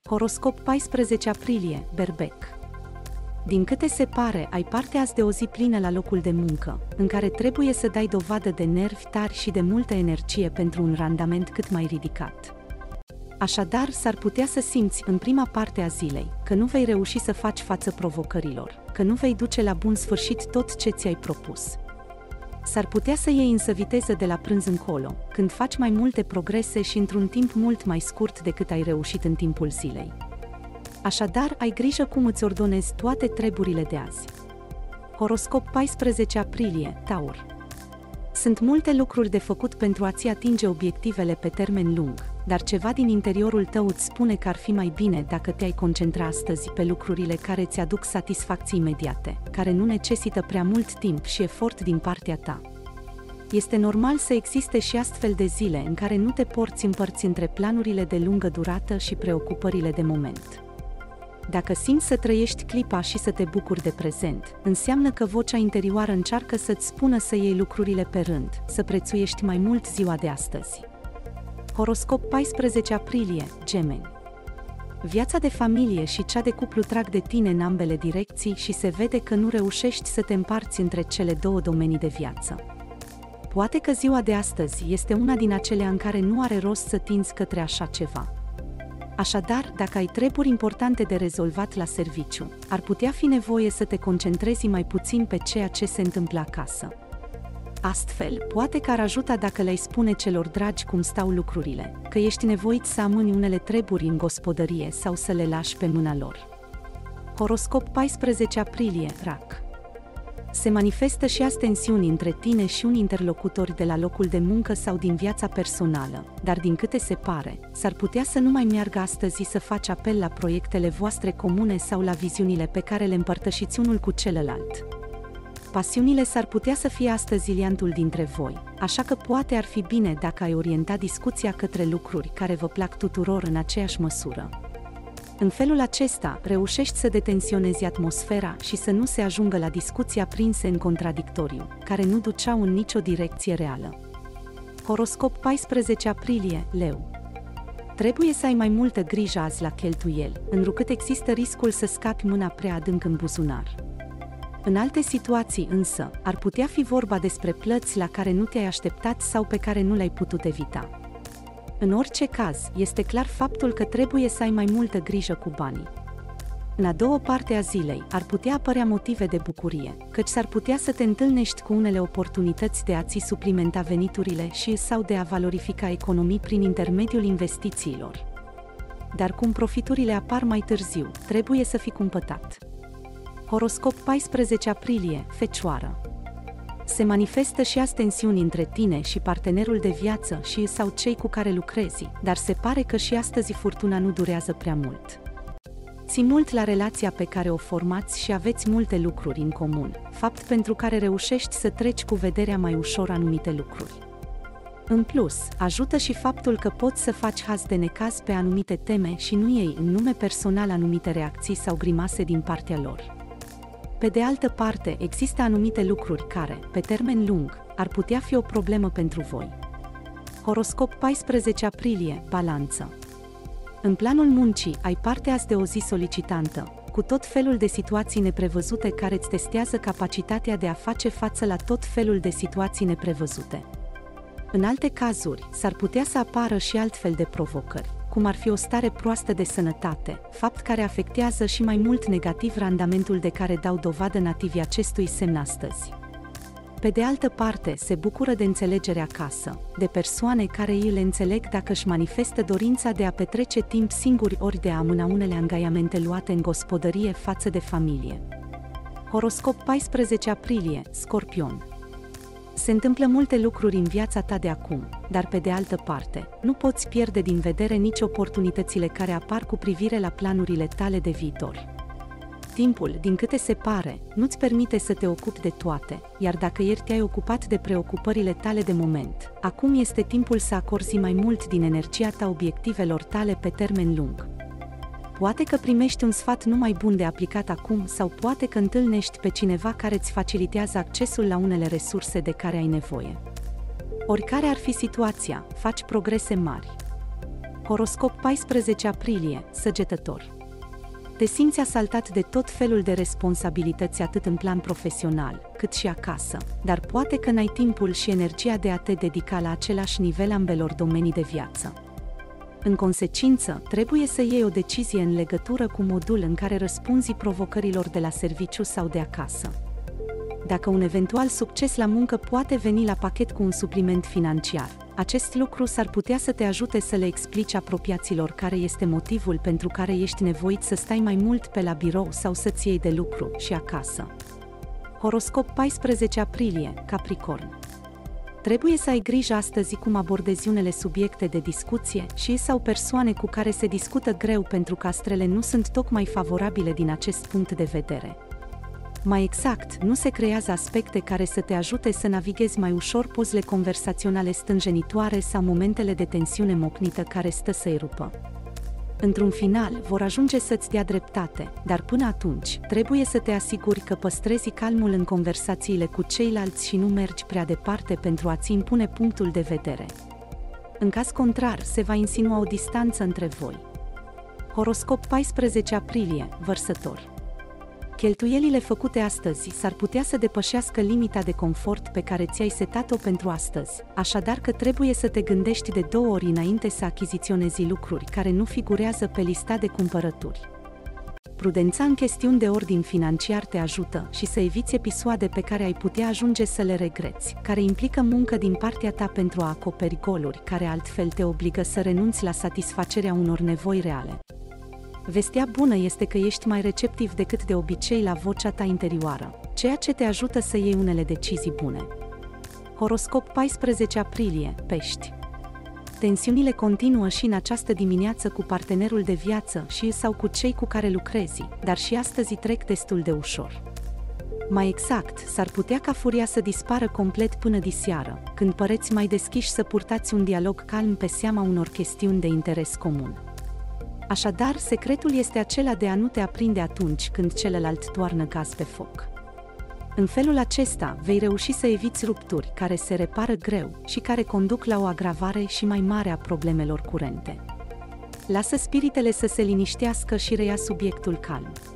Horoscop 14 aprilie, Berbec. Din câte se pare, ai parte azi de o zi plină la locul de muncă, în care trebuie să dai dovadă de nervi tari și de multă energie pentru un randament cât mai ridicat. Așadar, s-ar putea să simți, în prima parte a zilei, că nu vei reuși să faci față provocărilor, că nu vei duce la bun sfârșit tot ce ți-ai propus. S-ar putea să iei însă viteză de la prânz încolo, când faci mai multe progrese și într-un timp mult mai scurt decât ai reușit în timpul zilei. Așadar, ai grijă cum îți ordonezi toate treburile de azi. Horoscop 14 aprilie, Taur. Sunt multe lucruri de făcut pentru a-ți atinge obiectivele pe termen lung, dar ceva din interiorul tău îți spune că ar fi mai bine dacă te-ai concentra astăzi pe lucrurile care îți aduc satisfacții imediate, care nu necesită prea mult timp și efort din partea ta. Este normal să existe și astfel de zile în care nu te porți împărți între planurile de lungă durată și preocupările de moment. Dacă simți să trăiești clipa și să te bucuri de prezent, înseamnă că vocea interioară încearcă să-ți spună să iei lucrurile pe rând, să prețuiești mai mult ziua de astăzi. Horoscop 14 aprilie, Gemeni. Viața de familie și cea de cuplu trag de tine în ambele direcții și se vede că nu reușești să te împarți între cele două domenii de viață. Poate că ziua de astăzi este una din acelea în care nu are rost să tinzi către așa ceva. Așadar, dacă ai treburi importante de rezolvat la serviciu, ar putea fi nevoie să te concentrezi mai puțin pe ceea ce se întâmplă acasă. Astfel, poate că ar ajuta dacă le-ai spune celor dragi cum stau lucrurile, că ești nevoit să amâni unele treburi în gospodărie sau să le lași pe mâna lor. Horoscop 14 aprilie, Rac. Se manifestă și azi tensiuni între tine și un interlocutor de la locul de muncă sau din viața personală, dar din câte se pare, s-ar putea să nu mai meargă astăzi să faci apel la proiectele voastre comune sau la viziunile pe care le împărtășiți unul cu celălalt. Pasiunile s-ar putea să fie astăzi iliantul dintre voi, așa că poate ar fi bine dacă ai orienta discuția către lucruri care vă plac tuturor în aceeași măsură. În felul acesta, reușești să detensionezi atmosfera și să nu se ajungă la discuții aprinse în contradictoriu, care nu duceau în nicio direcție reală. Horoscop 14 aprilie, Leu. Trebuie să ai mai multă grijă azi la cheltuieli, întrucât există riscul să scapi mâna prea adânc în buzunar. În alte situații însă, ar putea fi vorba despre plăți la care nu te-ai așteptat sau pe care nu le-ai putut evita. În orice caz, este clar faptul că trebuie să ai mai multă grijă cu banii. În a doua parte a zilei, ar putea apărea motive de bucurie, căci s-ar putea să te întâlnești cu unele oportunități de a-ți suplimenta veniturile sau de a valorifica economii prin intermediul investițiilor. Dar cum profiturile apar mai târziu, trebuie să fii cumpătat. Horoscop 14 aprilie, Fecioară. Se manifestă și azi tensiuni între tine și partenerul de viață sau cei cu care lucrezi, dar se pare că și astăzi furtuna nu durează prea mult. Ții mult la relația pe care o formați și aveți multe lucruri în comun, fapt pentru care reușești să treci cu vederea mai ușor anumite lucruri. În plus, ajută și faptul că poți să faci haz de necaz pe anumite teme și nu iei în nume personal anumite reacții sau grimase din partea lor. Pe de altă parte, există anumite lucruri care, pe termen lung, ar putea fi o problemă pentru voi. Horoscop 14 aprilie, Balanță. În planul muncii, ai parte azi de o zi solicitantă, cu tot felul de situații neprevăzute care îți testează capacitatea de a face față la tot felul de situații neprevăzute. În alte cazuri, s-ar putea să apară și altfel de provocări, cum ar fi o stare proastă de sănătate, fapt care afectează și mai mult negativ randamentul de care dau dovadă nativii acestui semn astăzi. Pe de altă parte, se bucură de înțelegere acasă, de persoane care îi le înțeleg dacă își manifestă dorința de a petrece timp singuri ori de a amâna unele angajamente luate în gospodărie față de familie. Horoscop 14 aprilie, Scorpion. Se întâmplă multe lucruri în viața ta de acum, dar pe de altă parte, nu poți pierde din vedere nici oportunitățile care apar cu privire la planurile tale de viitor. Timpul, din câte se pare, nu-ți permite să te ocupi de toate, iar dacă ieri te-ai ocupat de preocupările tale de moment, acum este timpul să acorzi mai mult din energia ta obiectivelor tale pe termen lung. Poate că primești un sfat numai bun de aplicat acum sau poate că întâlnești pe cineva care îți facilitează accesul la unele resurse de care ai nevoie. Oricare ar fi situația, faci progrese mari. Horoscop 14 aprilie, Săgetător. Te simți asaltat de tot felul de responsabilități atât în plan profesional, cât și acasă, dar poate că n-ai timpul și energia de a te dedica la același nivel ambelor domenii de viață. În consecință, trebuie să iei o decizie în legătură cu modul în care răspunzi provocărilor de la serviciu sau de acasă. Dacă un eventual succes la muncă poate veni la pachet cu un supliment financiar, acest lucru s-ar putea să te ajute să le explici apropiaților care este motivul pentru care ești nevoit să stai mai mult pe la birou sau să-ți iei de lucru și acasă. Horoscop 14 aprilie, Capricorn. Trebuie să ai grijă astăzi cum abordezi unele subiecte de discuție sau persoane cu care se discută greu pentru că astrele nu sunt tocmai favorabile din acest punct de vedere. Mai exact, nu se creează aspecte care să te ajute să navighezi mai ușor pozele conversaționale stânjenitoare sau momentele de tensiune mocnită care stă să-i rupă. Într-un final, vor ajunge să-ți dea dreptate, dar până atunci, trebuie să te asiguri că păstrezi calmul în conversațiile cu ceilalți și nu mergi prea departe pentru a-ți impune punctul de vedere. În caz contrar, se va insinua o distanță între voi. Horoscop 14 aprilie, Vărsător. Cheltuielile făcute astăzi s-ar putea să depășească limita de confort pe care ți-ai setat-o pentru astăzi, așadar că trebuie să te gândești de 2 ori înainte să achiziționezi lucruri care nu figurează pe lista de cumpărături. Prudența în chestiuni de ordin financiar te ajută și să eviți episoade pe care ai putea ajunge să le regreți, care implică muncă din partea ta pentru a acoperi goluri care altfel te obligă să renunți la satisfacerea unor nevoi reale. Vestea bună este că ești mai receptiv decât de obicei la vocea ta interioară, ceea ce te ajută să iei unele decizii bune. Horoscop 14 aprilie, Pești. Tensiunile continuă și în această dimineață cu partenerul de viață sau cu cei cu care lucrezi, dar și astăzi trec destul de ușor. Mai exact, s-ar putea ca furia să dispară complet până diseară, când păreți mai deschiși să purtați un dialog calm pe seama unor chestiuni de interes comun. Așadar, secretul este acela de a nu te aprinde atunci când celălalt toarnă gaz pe foc. În felul acesta, vei reuși să eviți rupturi care se repară greu și care conduc la o agravare și mai mare a problemelor curente. Lasă spiritele să se liniștească și reia subiectul calm.